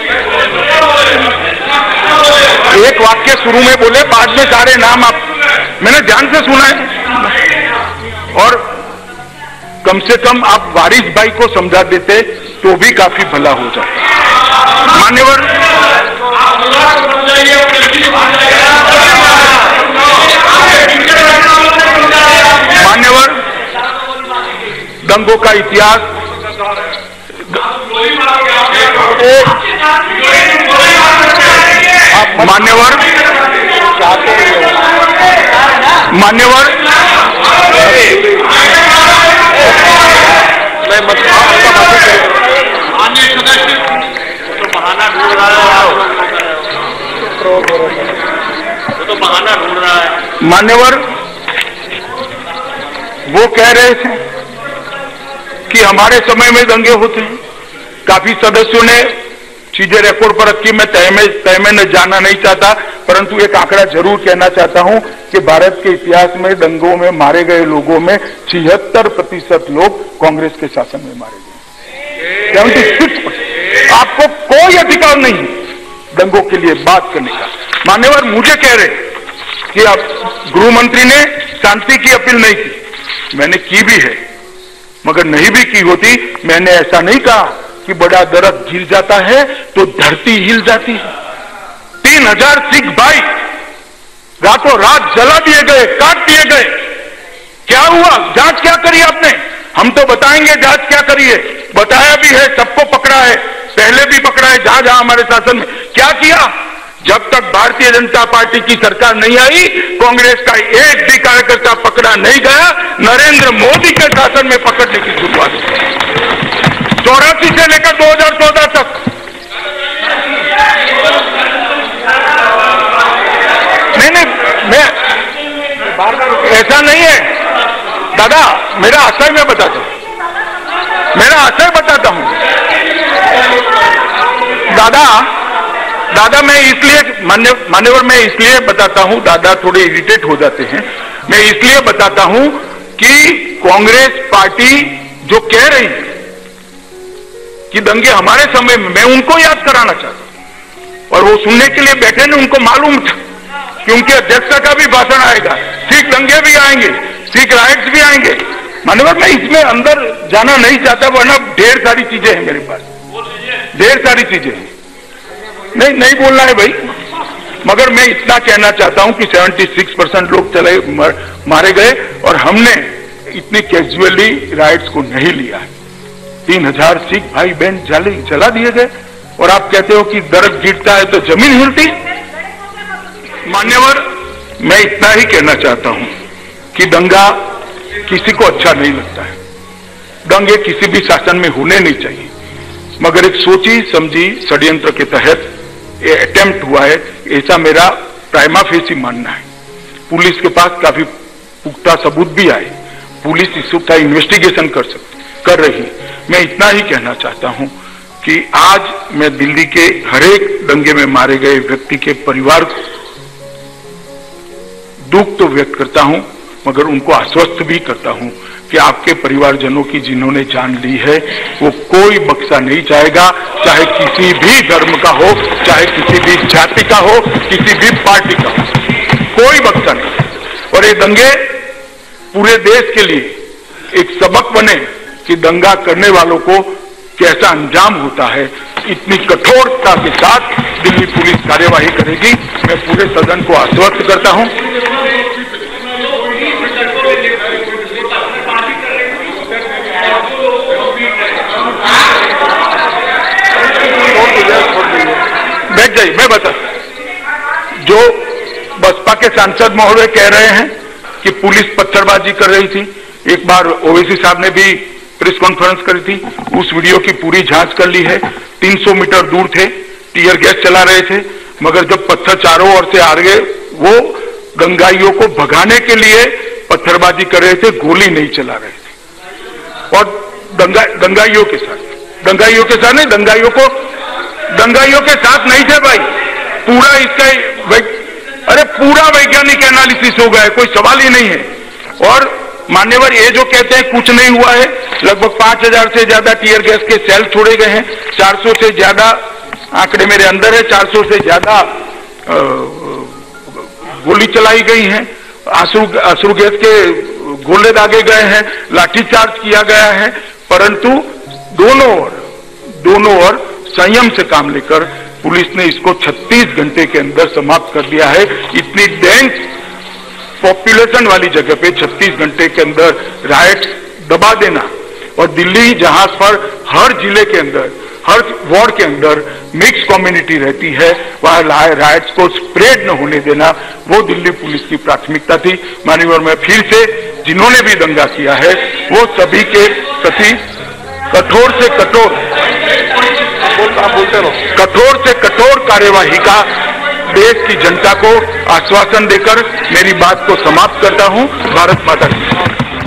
Speaker 1: एक वाक्य शुरू में बोले, बाद में सारे नाम आप, मैंने ध्यान से सुना है। और कम से कम आप वारिस भाई को समझा देते तो भी काफी भला हो जाता। मान्यवर, मान्यवर, दंगों का इतिहास, मान्यवर, मान्यवर, मैं मत
Speaker 2: माननीय सदस्य तो बहाना ढूंढ रहा है, वो तो बहाना ढूंढ रहा है।
Speaker 1: मान्यवर, वो कह रहे थे कि हमारे समय में दंगे होते हैं। काफी सदस्यों ने चीजें रिकॉर्ड पर रखी, मैं तय में तय में न जाना नहीं चाहता, परंतु एक आंकड़ा जरूर कहना चाहता हूं कि भारत के इतिहास में दंगों में मारे गए लोगों में छिहत्तर प्रतिशत लोग कांग्रेस के शासन में मारे गए। Seventy six percent. आपको कोई अधिकार नहीं दंगों के लिए बात करने का। मान्यवर, मुझे कह रहे कि अब गृह मंत्री ने शांति की अपील नहीं की, मैंने की भी है, मगर नहीं भी की होती, मैंने ऐसा नहीं कहा कि बड़ा दरख्त गिर जाता है तो धरती हिल जाती है। तीन हजार सिख भाई रातों रात जला दिए गए, काट दिए गए। क्या हुआ? जांच क्या करी आपने? हम तो बताएंगे जांच क्या करी है, बताया भी है, सबको पकड़ा है, पहले भी पकड़ा है जहां जहां हमारे शासन में। क्या किया? जब तक भारतीय जनता पार्टी की सरकार नहीं आई, कांग्रेस का एक भी कार्यकर्ता पकड़ा नहीं गया। नरेंद्र मोदी के शासन में पकड़ने की शुरुआत चौरासी से लेकर दो हजार चौदह तक। नहीं नहीं, मैं ऐसा नहीं है दादा, मेरा आशय मैं बताता हूं, मेरा आशय बताता हूं दादा। दादा मैं इसलिए मान्य मान्यवर मैं इसलिए बताता हूं, दादा थोड़े इरिटेट हो जाते हैं, मैं इसलिए बताता हूं कि कांग्रेस पार्टी जो कह रही है कि दंगे हमारे समय में, मैं उनको याद कराना चाहता हूं, और वो सुनने के लिए बैठे ने, उनको मालूम था कि उनके अध्यक्ष का भी भाषण आएगा, सिख दंगे भी आएंगे, सिख राइट्स भी आएंगे। मान्यवर, मैं इसमें अंदर जाना नहीं चाहता, वरना ढेर सारी चीजें हैं मेरे पास, ढेर सारी चीजें हैं। नहीं नहीं बोलना है भाई, मगर मैं इतना कहना चाहता हूं कि छिहत्तर परसेंट लोग चले मारे गए और हमने इतनी कैजुअली राइट्स को नहीं लिया है। तीन हजार सिख भाई बहन जले जला दिए गए और आप कहते हो कि दरख्त गिरता है तो जमीन हिलती। मान्यवर, मैं इतना ही कहना चाहता हूं कि दंगा किसी को अच्छा नहीं लगता है, दंगे किसी भी शासन में होने नहीं चाहिए, मगर एक सोची समझी षड्यंत्र के तहत ये अटेम्प्ट हुआ है, ऐसा मेरा प्राइमा फेसी मानना है। पुलिस के पास काफी पुख्ता सबूत भी आए, पुलिस इसका इन्वेस्टिगेशन कर सकती कर रही है। मैं इतना ही कहना चाहता हूं कि आज मैं दिल्ली के हरेक दंगे में मारे गए व्यक्ति के परिवार को दुख तो व्यक्त करता हूं, मगर उनको आश्वस्त भी करता हूं कि आपके परिवारजनों की जिन्होंने जान ली है वो कोई बख्शा नहीं जाएगा, चाहे किसी भी धर्म का हो, चाहे किसी भी जाति का हो, किसी भी पार्टी का हो, कोई बख्शा नहीं। और ये दंगे पूरे देश के लिए एक सबक बने कि दंगा करने वालों को कैसा अंजाम होता है। इतनी कठोरता के साथ दिल्ली पुलिस कार्यवाही करेगी, मैं पूरे सदन को आश्वस्त करता हूं। बैठ जाइए, मैं बता, जो बसपा के सांसद महोदय कह रहे हैं कि पुलिस पत्थरबाजी कर रही थी, एक बार ओवैसी साहब ने भी प्रेस कॉन्फ्रेंस करी थी, उस वीडियो की पूरी जांच कर ली है। तीन सौ मीटर दूर थे, टीयर गैस चला रहे थे, मगर जब पत्थर चारों ओर से आ गए, वो दंगाइयों को भगाने के लिए पत्थरबाजी कर रहे थे, गोली नहीं चला रहे थे। और दंगा दंगाइयों के साथ दंगाइयों के साथ नहीं दंगाइयों को दंगाइयों के साथ नहीं थे भाई। पूरा इसका अरे पूरा वैज्ञानिक एनालिसिस हो गया है, कोई सवाल ही नहीं है। और मान्यवर ये जो कहते हैं कुछ नहीं हुआ है, लगभग पांच हजार से ज्यादा टीयर गैस के सेल छोड़े गए हैं, चार सौ से ज्यादा आंकड़े मेरे अंदर है, चार सौ से ज्यादा गोली चलाई गई है, आंसू आंसू गैस के गोले दागे गए हैं, लाठीचार्ज किया गया है। परंतु दोनों ओर दोनों ओर संयम से काम लेकर पुलिस ने इसको छत्तीस घंटे के अंदर समाप्त कर दिया है। इतनी डेंस पॉपुलेशन वाली जगह पे छत्तीस घंटे के अंदर राइट्स दबा देना, और दिल्ली जहां पर हर जिले के अंदर हर वार्ड के अंदर मिक्स कम्युनिटी रहती है, वहां राइट्स को स्प्रेड न होने देना, वो दिल्ली पुलिस की प्राथमिकता थी। माननीय, मैं फिर से जिन्होंने भी दंगा किया है वो सभी के प्रति कठोर से कठोर कठोर से कठोर कार्यवाही का देश की जनता को आश्वासन देकर मेरी बात को समाप्त करता हूं। भारत माता की।